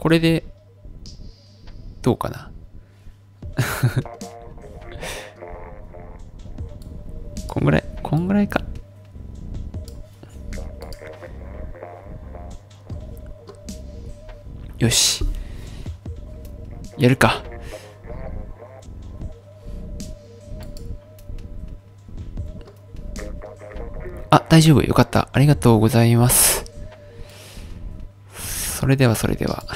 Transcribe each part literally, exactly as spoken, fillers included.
これで、どうかな。こんぐらい、こんぐらいか。よし。やるか。あ、大丈夫。よかった。ありがとうございます。それではそれでは。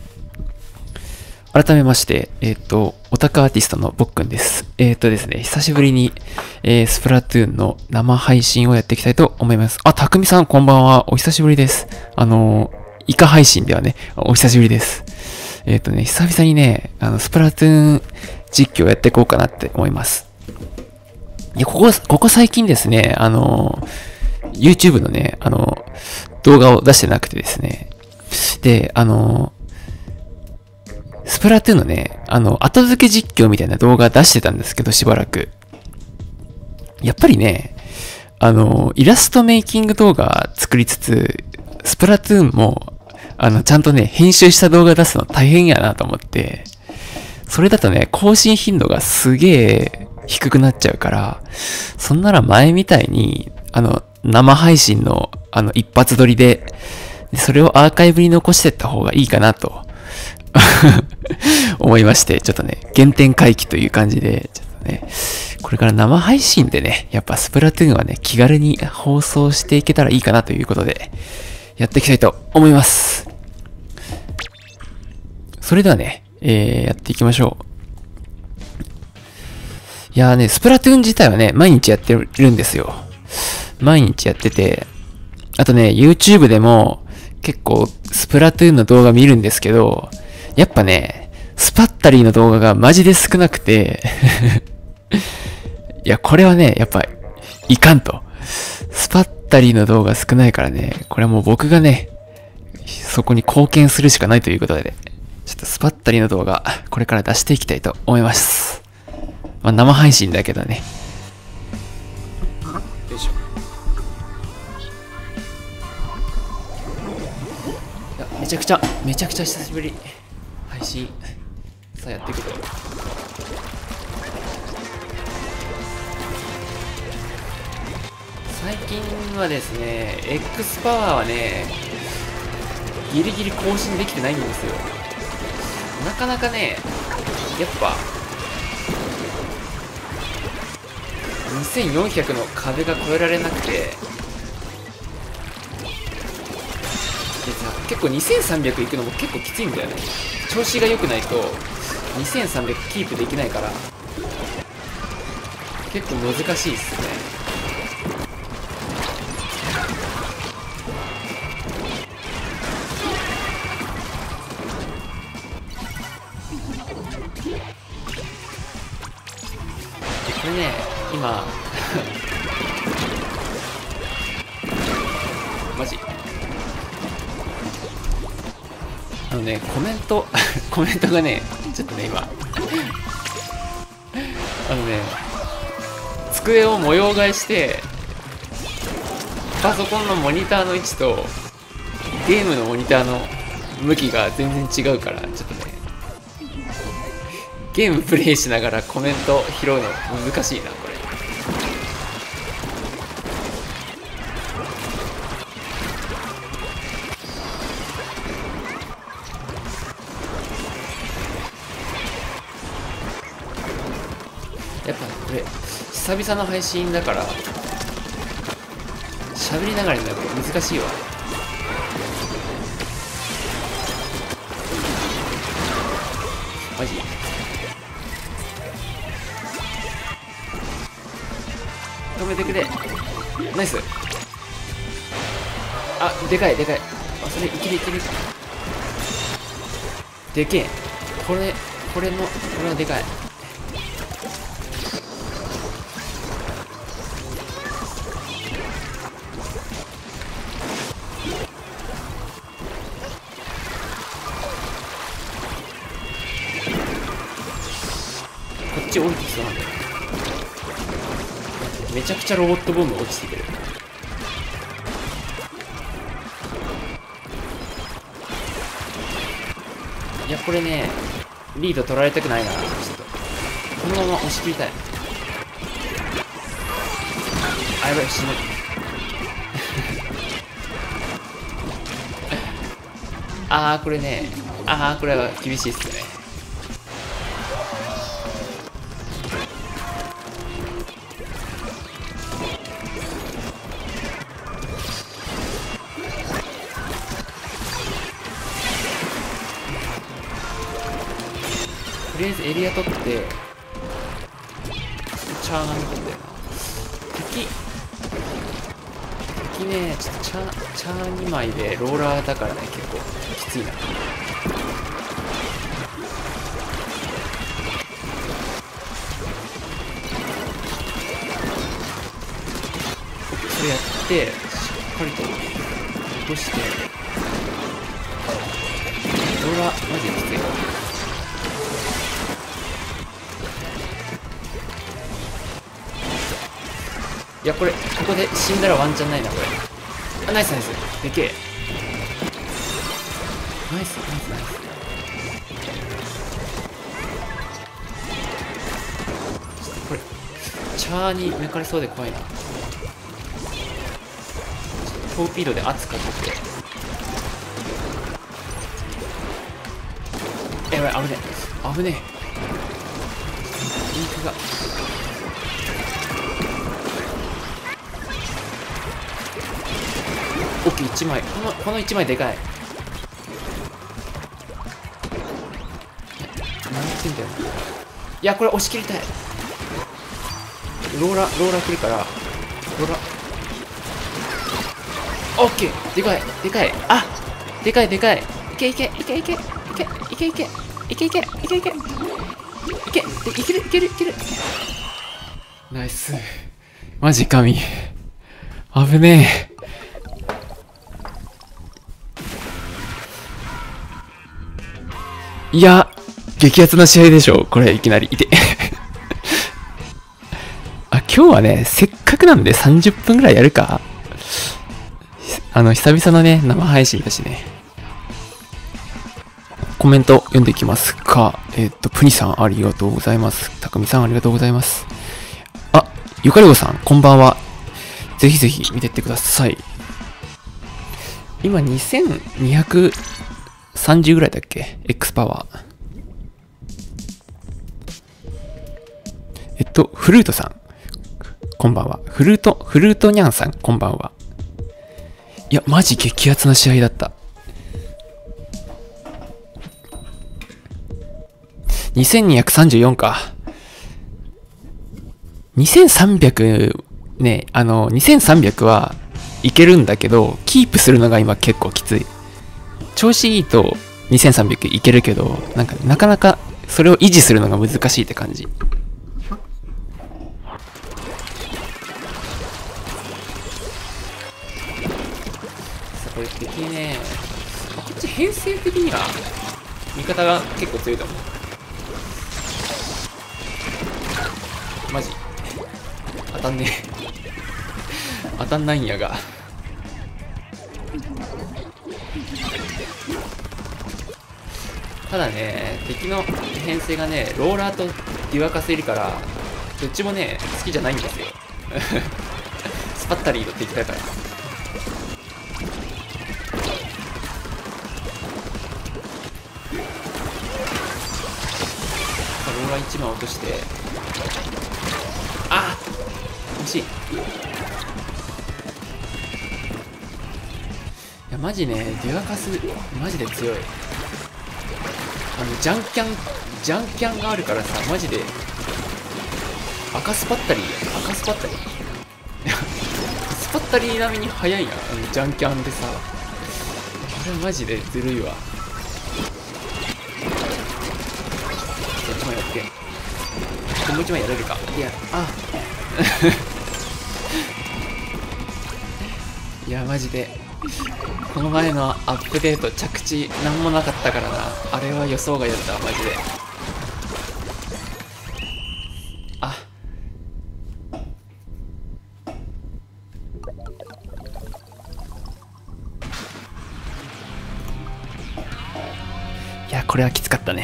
改めまして、えっと、オタクアーティストのぼっくんです。えっとですね、久しぶりに、えー、スプラトゥーンの生配信をやっていきたいと思います。あ、たくみさんこんばんは。お久しぶりです。あの、イカ配信ではね、お久しぶりです。えっとね、久々にね、あの、スプラトゥーン実況やっていこうかなって思います。いや、ここ、ここ最近ですね、あの、YouTube のね、あの、動画を出してなくてですね。で、あの、スプラトゥーンのね、あの、後付け実況みたいな動画出してたんですけど、しばらく。やっぱりね、あの、イラストメイキング動画作りつつ、スプラトゥーンも、あの、ちゃんとね、編集した動画出すの大変やなと思って、それだとね、更新頻度がすげえ低くなっちゃうから、そんなら前みたいに、あの、生配信の、あの、一発撮りで、それをアーカイブに残していった方がいいかなと思いまして、ちょっとね、原点回帰という感じで、ちょっとね、これから生配信でね、やっぱスプラトゥーンはね、気軽に放送していけたらいいかなということで、やっていきたいと思います。それではね、えー、やっていきましょう。いやーね、スプラトゥーン自体はね、毎日やってるんですよ。毎日やってて、あとね、YouTube でも結構スプラトゥーンの動画見るんですけど、やっぱね、スパッタリーの動画がマジで少なくていや、これはね、やっぱいかんと。スパッタリーの動画少ないからね、これはもう僕がね、そこに貢献するしかないということで、ちょっとスパッタリーの動画、これから出していきたいと思います。まあ、生配信だけどね。よいしょ。いや、めちゃくちゃ、めちゃくちゃ久しぶり。配信、さあやっていくと。最近はですね、X パワーはね、ギリギリ更新できてないんですよ。なかなかね、やっぱ、にせんよんひゃくの壁が越えられなくて、でさ、結構にせんさんびゃくいくのも結構きついんだよね。調子が良くないと、にせんさんびゃくキープできないから、結構難しいっすね。これね、今マジあのね、コメントコメントがね、ちょっとね今あのね、机を模様替えしてパソコンのモニターの位置とゲームのモニターの向きが全然違うから、ちょっとねゲームプレイしながらコメント拾うの難しいな、これ。やっぱこれ久々の配信だから喋りながらになると難しいわ。マジ止めてくれ。ナイス。あ、でかいでかい。あ、それいけるいける。でけえ。これこれのこれはでかい。こっち降りてきそうなんだよ。めちゃくちゃロボットボム落ちてくる。 いや、これね、リード取られたくないな。ちょっと、このまま押し切りたい。あ、やばい、死ぬ。あー、これね、あー、これは厳しいっすね。とりあえずエリア取って、チャーが見てんだよな。敵、敵ね、ちょっとチャー、チャーにまいでローラーだからね、結構きついな。それやって、しっかりと落として、ローラー、マジできつい。いや、これ、ここで死んだらワンチャンないな、これ。あ、ナイスナイス。でけえ。ナイス、ナイス、ナイス。ちょっとこれ、チャーに抜かれそうで怖いな。トーピードで圧かけて。やばい、危ねえ。危ねえ。インクが。オッケー、いちまい。この、このいちまいでかい。何言ってんだよな。いや、これ押し切りたい。ローラ、ローラ来るから、ローラ。オッケー、でかい、でかい。あ、でかい、でかい。いけいけ、いけいけ、いけ、いけいけ、いけいけ、いけいけ、いけ、いける、いける、いける。ナイス。マジ神。危ねえ。いや、激アツな試合でしょ。これ、いきなり。いて。あ、今日はね、せっかくなんでさんじゅっぷんぐらいやるか。あの、久々のね、生配信だしね。コメント読んでいきますか。えっと、プニさんありがとうございます。たくみさんありがとうございます。あ、ゆかりごさん、こんばんは。ぜひぜひ見てってください。今、にせんにひゃくさんじゅうぐらいだっけ ?X パワー。えっと、フルートさん。こんばんは。フルート、フルートニャンさん、こんばんは。いや、マジ激アツな試合だった。にせんにひゃくさんじゅうよんか。にせんさんびゃくね、あの、にせんさんびゃくはいけるんだけど、キープするのが今結構きつい。調子いいとにせんさんびゃくいけるけど、なんかなかなかそれを維持するのが難しいって感じ。これ敵ね、こっち編成的には味方が結構強いと思う。マジ当たんねえ。当たんないんやが。ただね、敵の編成がね、ローラーとデュアカスいるから、どっちもね、好きじゃないんですよ。スパッタリーの敵だから。ローラーいちまい落として、あっ惜しい。いやマジね、デュアカスマジで強い。あのジャンキャンジャンキャンがあるからさ、マジで赤スパッタリー赤スパッタリースパッタリー並みに速いやん、あのジャンキャンでさ。あれマジでずるいわ。いちまいやってもういちまいやれるか。いや、あいやマジでこの前のアップデート着地なんもなかったからな。あれは予想外だったマジで。あいやこれはきつかったね。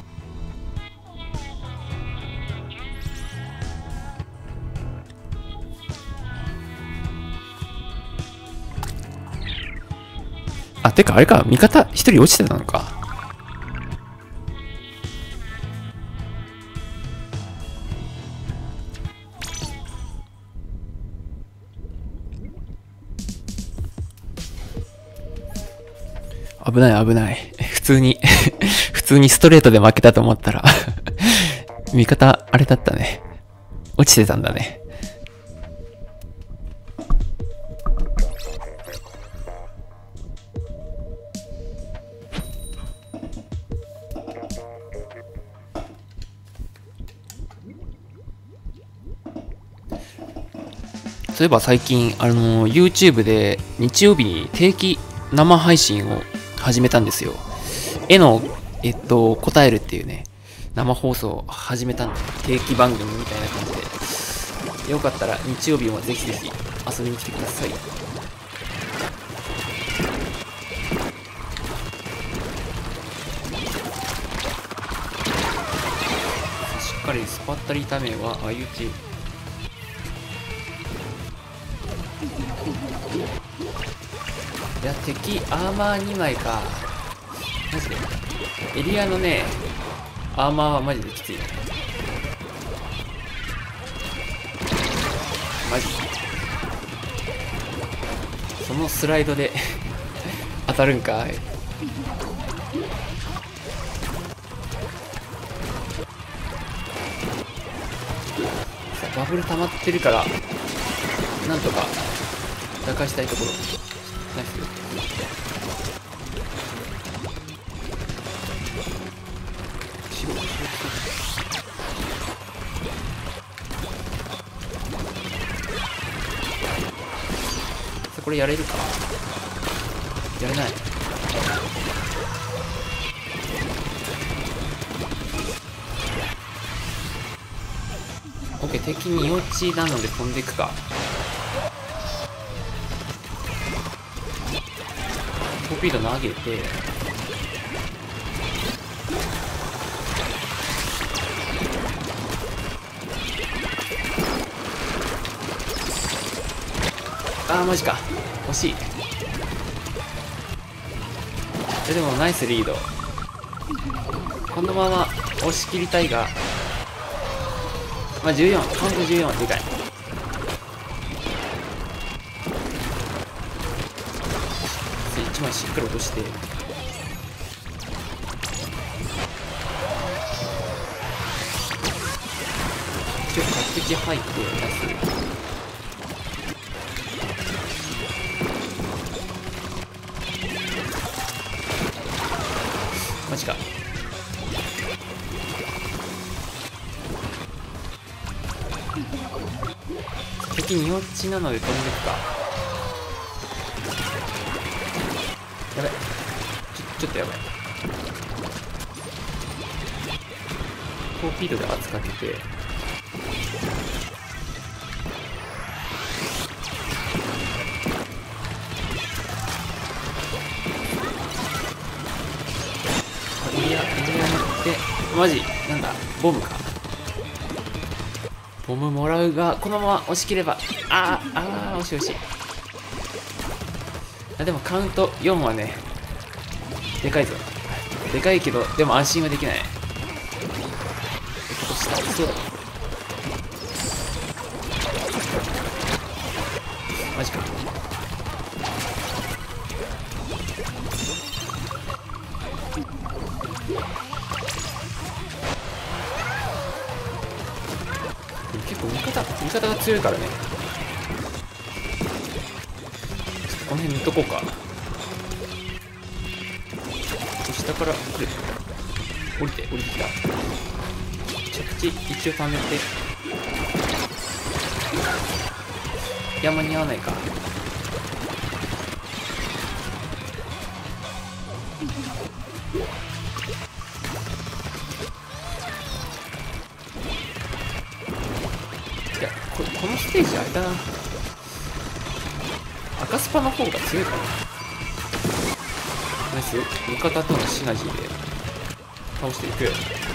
あ、てかあれか、味方一人落ちてたのか。危ない危ない。普通に普通にストレートで負けたと思ったら味方、あれだったね。落ちてたんだね。そういえば最近、あの、YouTube で日曜日に定期生配信を始めたんですよ。絵の、えっと、答えるっていうね、生放送を始めたんで、定期番組みたいな感じで。よかったら日曜日もぜひぜひ遊びに来てください。しっかりスパッタリ炒めは相打ち。いや、敵アーマーにまいか。マジでエリアのね、アーマーはマジできついね。マジそのスライドで当たるんかい。さあバブル溜まってるからなんとか打開したいところ。ナイス。白白さあこれやれるか。やれない。オッケー、敵に落ちなので飛んでいくか。トーピード投げて、あーマジか、惜しい。えでもナイスリード。このまま押し切りたいが、まあじゅうよん、カウントじゅうよんでかい。いちまいしっかり落として、一応活敵入ってナイス。マジか。敵に落ちなので飛んでいくか。やばい、ちょちょっとやばい。トーピードで圧かけて、エリアエリアに行って、マジなんだボムか。ボムもらうが、このまま押し切れば、あーあー惜しい惜しい。あでもカウントよんはねでかいぞ。でかいけどでも安心はできない。ことしたそうだ。マジか。結構味方味方が強いからね。この辺見とこうか。下から来る。降りて降りてきた。着地一応貯めて。いや間に合わないか。いや こ, このステージあれだな。赤スパの方が強いかな。ナイス。味方とのシナジーで倒していく。や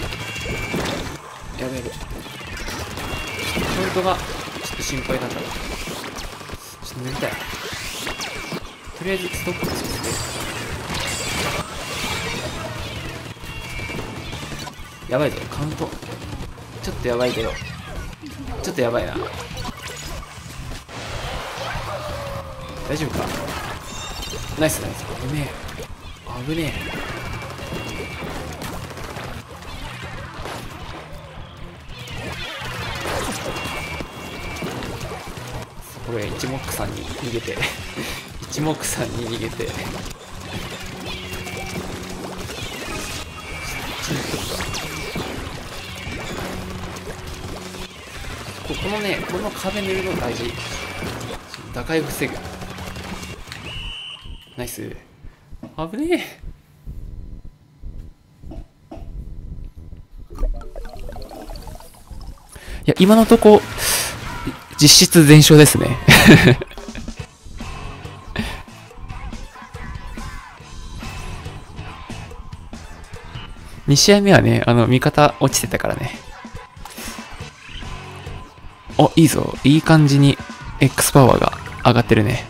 べえ、カウントがちょっと心配だから、ちょっと塗りたい。とりあえずストップさせて、やばいぞカウント、ちょっとやばいけど、ちょっとやばいな。大丈夫か。ナイスナイス。危ねえ危ねえ。これ一目散に逃げて一目散に逃げてここのね、この壁塗るの大事。打開を防ぐ。ナイス。危ねえ。いや、今のとこ実質全勝ですねに試合目はね、あの味方落ちてたからね。お、いいぞ。いい感じに X パワーが上がってるね。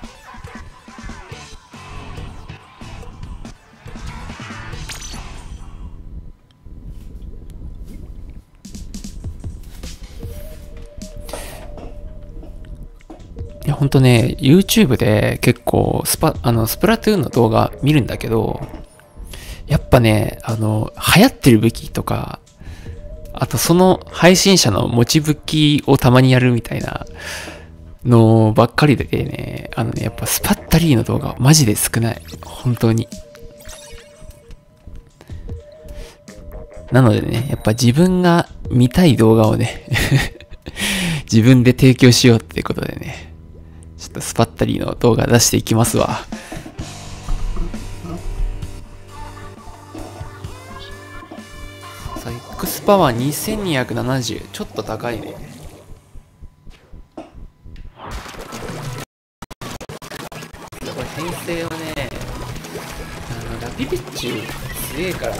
いや、ほんとね、YouTube で結構スパ、あの、スプラトゥーンの動画見るんだけど、やっぱね、あの、流行ってる武器とか、あとその配信者の持ち武器をたまにやるみたいなのばっかりでね、あのね、やっぱスパッタリーの動画マジで少ない。本当に。なのでね、やっぱ自分が見たい動画をね、自分で提供しようってことでね、ちょっとスパッタリーの動画出していきますわ。さあ、X パワーにせんにひゃくななじゅう。ちょっと高いね。これ編成はね、あのラピピッチ強えからな。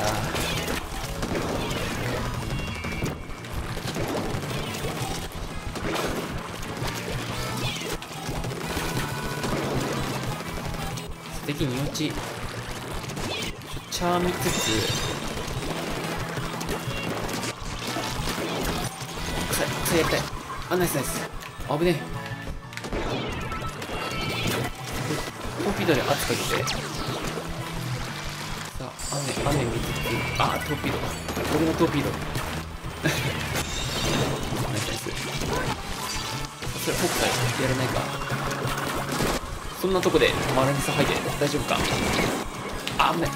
素敵に落ちチャー見つつ、草草やりたい。あ、ナイスナイス。危ねえ。トーピードで圧かけて、さあ雨雨見つつ、あトーピード、俺のトーピードナイスナイス。それ北海やらないか。そんなとこで丸にさ入って大丈夫か。あ、危ない。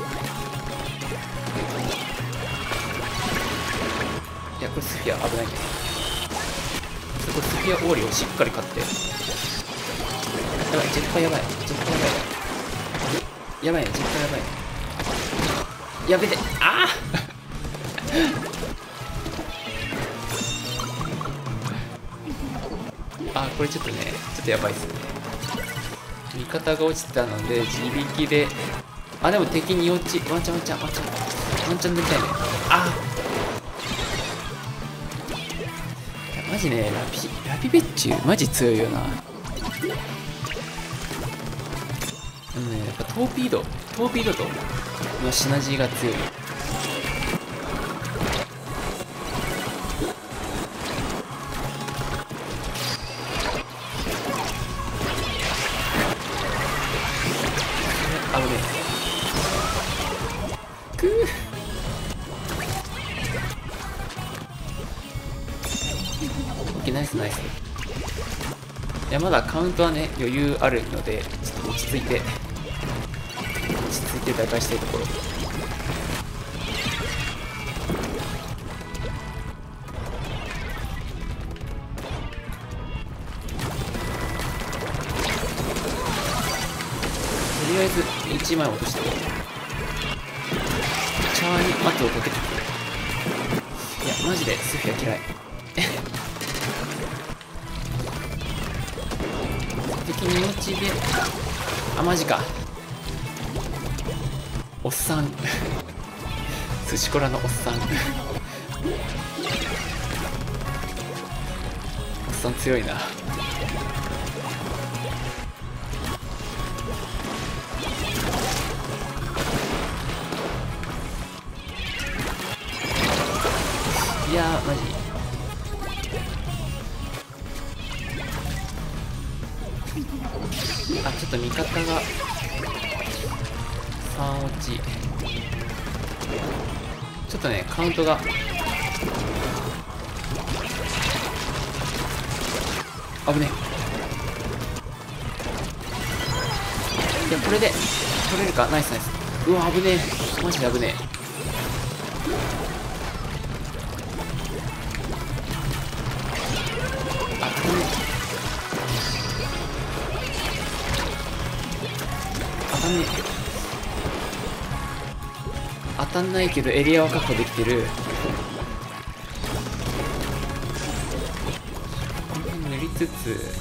いや、これスフィア危ないね。これスフィアオーリをしっかり勝って。やばい、ジェッパーやばい。ジェッパーやばい。やばいね、ジェッパーやばいね。やべて、あああ、これちょっとね、ちょっとやばいっすね。味方が落ちたので自力で、あ、でも敵に落ち、ワンチャンワンチャンワンチャンワンチャンできたいね。ああ、マジね、ラピラピベッチュマジ強いよな。あのね、やっぱトーピードトーピードとのシナジーが強い。危ねえ。くー。オッケー、ナイスナイス。いや、まだカウントはね、余裕あるので、ちょっと落ち着いて、落ち着いて打開したいところ。とりあえずいちまい落として、チャーに圧をかけてくる。いや、マジでスフィア嫌い。敵に落ちで、あ、マジか。おっさん。 寿司コラのおっさんおっさん強いな。いやーマジあ、ちょっと味方がさん落ち。ちょっとねカウントが危ねえ。いやこれで取れるか。ナイスナイス。うわ危ねえ、マジで危ねえ。当たんねえ。当たんないけどエリアは確保できてる。この辺塗りつつ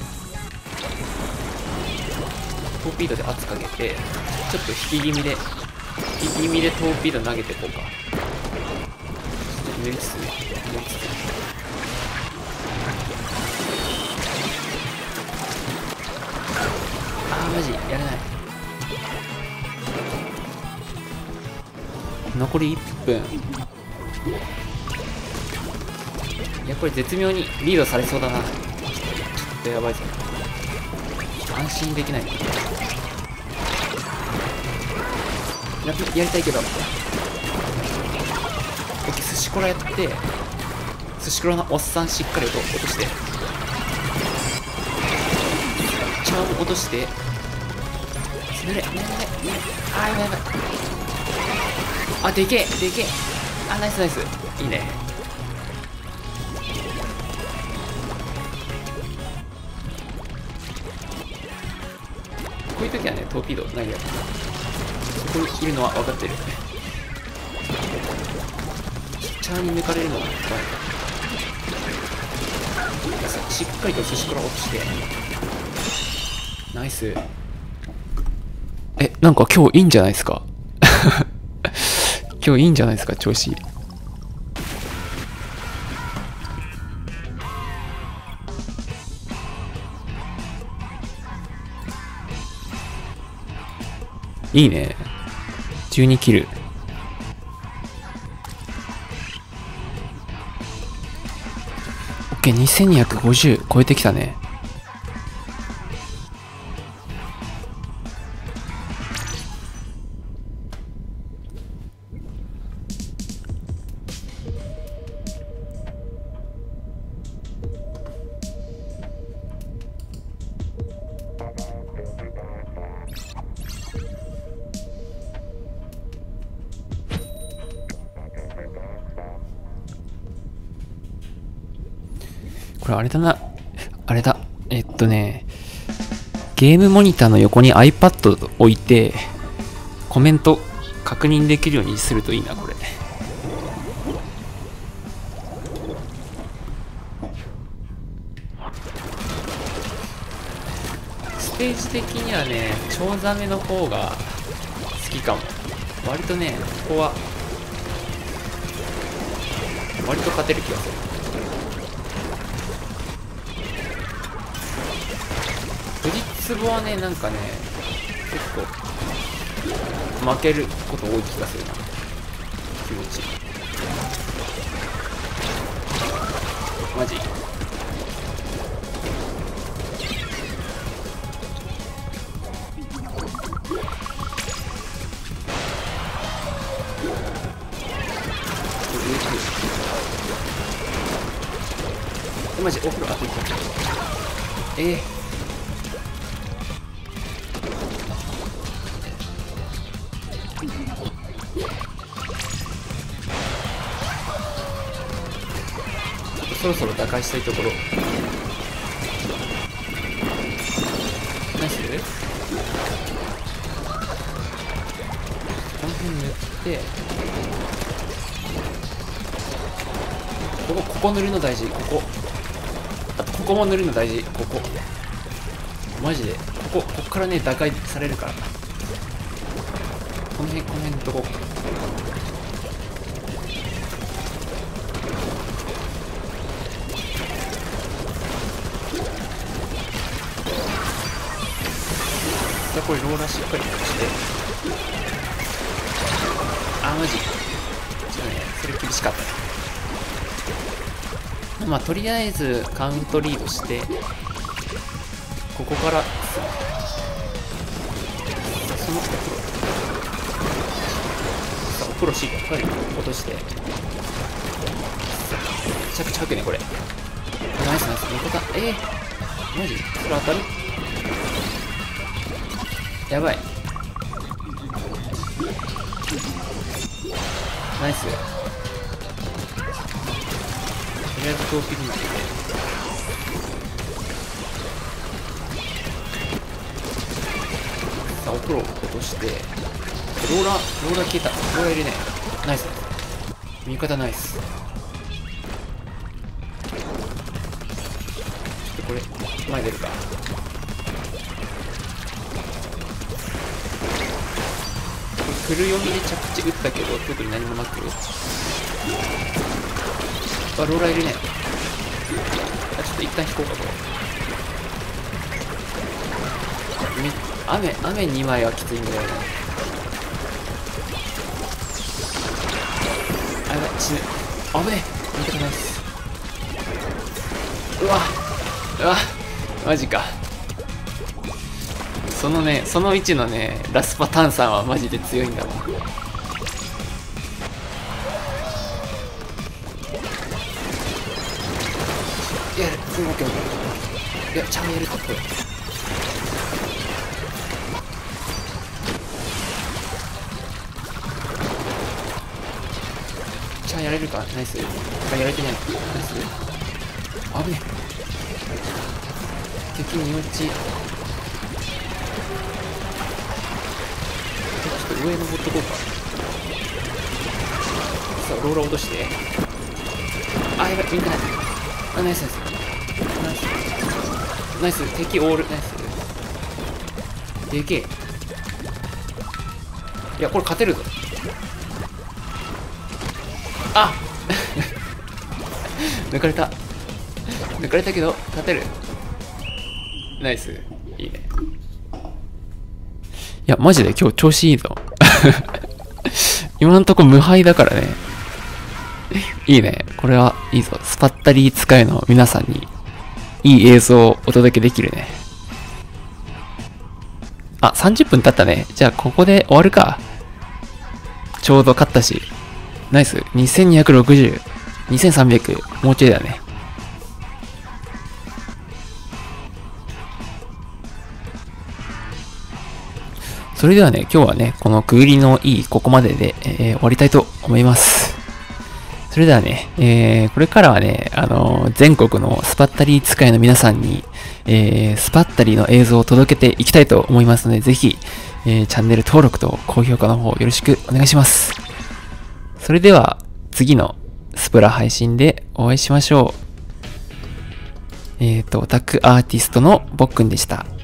トーピードで圧かけて、ちょっと引き気味で引き気味でトーピード投げていこうか。塗りつつね、塗りつつあーマジやれない。残りいっぷん。いやこれ絶妙にリードされそうだな。ちょっとやばいぞ。安心できない。ややりたいけど。オッケー、寿司コラやって寿司コラのおっさんしっかり落として、チャーム落として、ぬれぬれぬれ、あーやばいやばい。あ、でけえでけえ。あ、ナイスナイス、いいね。こういう時はねトーピード投げる。そこにいるのは分かってる。チャーに抜かれるのが怖い。しっかりと寿司から落としてナイス。え、なんか今日いいんじゃないですか今日いいんじゃないですか、調子。いいね。じゅうにキル。オッケー、にせんにひゃくごじゅう超えてきたね。これあれだな。あれだ。えっとね、ゲームモニターの横に iPad 置いて、コメント確認できるようにするといいな、これ。ステージ的にはね、チョウザメの方が好きかも。割とね、ここは、割と勝てる気がする。フジツボはね、なんかね、結構負けること多い気がするな。気持ちいい。マジえ、マジお風呂当ててた。えーそろそろ打開したいところ。ナイス。この辺塗って、ここここ塗るの大事。ここ、あとここも塗るの大事。ここマジでここここからね打開されるから。この辺この辺のとこあこれローラーしっかりして、あマジちょっとねそれ厳しかったね。まあとりあえずカウントリードしてここからそのお風呂さあお風呂しっかり落として、めちゃくちゃ吐くねこれ。ナイスナイス味方。えー、マジそれ当たる？やばい。ナイス。とりあえず強気になってさあお風呂落としてローラーローラー消えた。ローラー入れねえ。ナイスナイス。味方ナイス。ちょっとこれ前出るか。フル読みで着地打ったけど特に何もなく、あローラーいるね。あちょっと一旦引こうかこれ。め雨雨にまいはきついんだよね。あやばい死ぬ。危ねえ見たくないっす。うわうわマジか。そのね、その位置のね、ラスパ炭酸はマジで強いんだもん。いや、すごくいや、ちゃんとやるか、これ。ちゃんやれるか、ナイス。あ、やられてない。ナイス。危ねえ。敵に落ち。上登っとこうか。さあローラー落として、あやばい見てない。あナイスナイスナイスナイス。敵オールナイス。でけえ。いやこれ勝てるぞ。あ抜かれた抜かれたけど勝てる。ナイスいいね。いやマジで今日調子いいぞ今んとこ無敗だからね。いいね。これはいいぞ。スパッタリー使いの皆さんにいい映像をお届けできるね。あ、さんじゅっぷん経ったね。じゃあここで終わるか。ちょうど勝ったし。ナイス。にせんにひゃくろくじゅう。にせんさんびゃく。もうちょいだね。それではね、今日はね、この区切りのいいここまでで、えー、終わりたいと思います。それではね、えー、これからはね、あのー、全国のスパッタリー使いの皆さんに、えー、スパッタリーの映像を届けていきたいと思いますので、ぜひ、えー、チャンネル登録と高評価の方よろしくお願いします。それでは、次のスプラ配信でお会いしましょう。えっと、オタクアーティストのぼっくんでした。